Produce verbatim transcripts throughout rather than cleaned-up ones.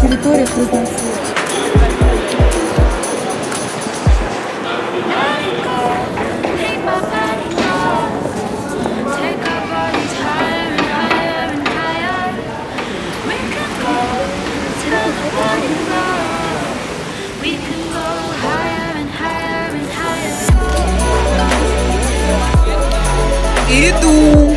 территориях разноцветных. Иду.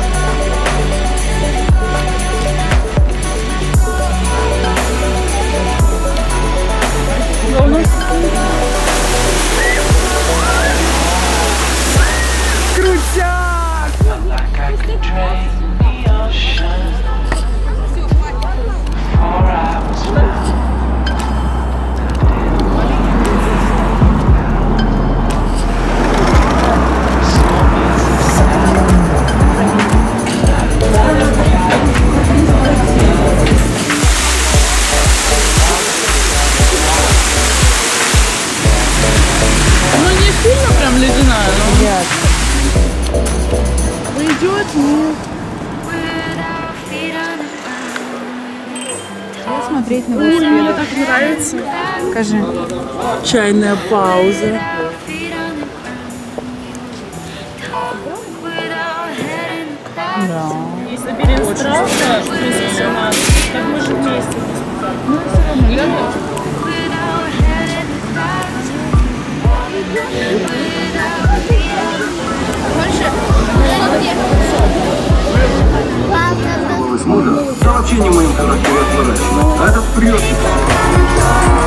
Крутяк! Ледяная, но... Пойдет, нет. Я смотреть на велосипед. Мне так нравится. Скажи. Чайная пауза. Да. Если берем страх, в принципе, надо, так мы же вместе. Ну, все равно, да? Да вообще не моим характером отворачивать. А этот прет.